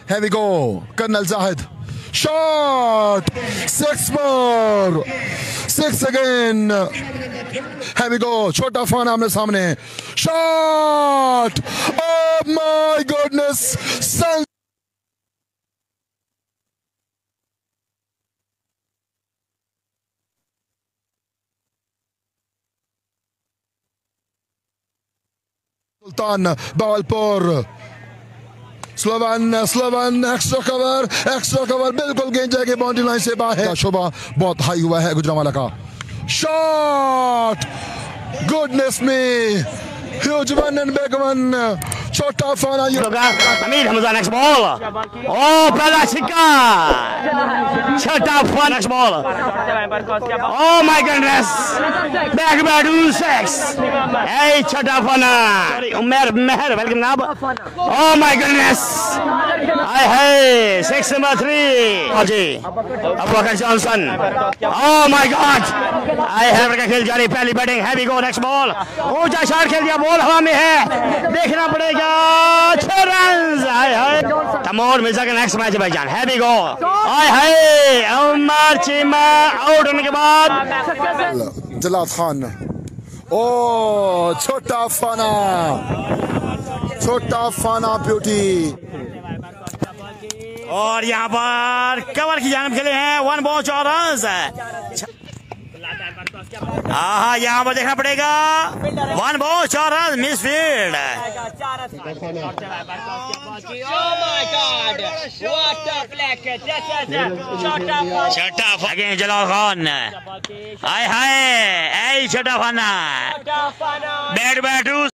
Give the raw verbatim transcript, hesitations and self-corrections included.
Here we go. Colonel Zahid. Shot. Six more. Six again. Here we go. Chota Fan आमने सामने. Shot. Oh my goodness. Sun Sultan Bawalpur. Slow one slow one extra cover extra cover बिल्कुल गेंद जाएगी boundary line से बाहर. शोभा बहुत high हुआ है गुजरांवाला का. Shot. Goodness me. Huge one and big one. छोटा फाना. Amir Hamza next ball. Oh, pehla chikka. Chota fan next ball. Oh my goodness. Back back to six. Hey Chota fana. Sorry, Umar Meher welcome now. Oh my goodness. Hey hey six number three. Haji. Abubakar Johnson. Oh my God. I have a kill Jari pehli batting. Heavy go next ball. ऊंचा shot खेल दिया. Ball हवा में है. देखना पड़ेगा. छह रन. हाय हाय. तैमूर मिर्जा का नेक्स्ट मैच भाईजान. Heavy go. हाय हाय. उमर चीमा आउट होने के बाद जलाल खान. ओ छोटा फाना. छोटा फाना ब्यूटी. और यहाँ पर कवर की जानिब खेले हैं. वन बॉल चार रन. हाँ यहाँ पर देखना पड़ेगा. वन बॉल चार रन मिस फील्ड. छोटा जलाल खान. हाय हाय. छोटा फाना बैट बैट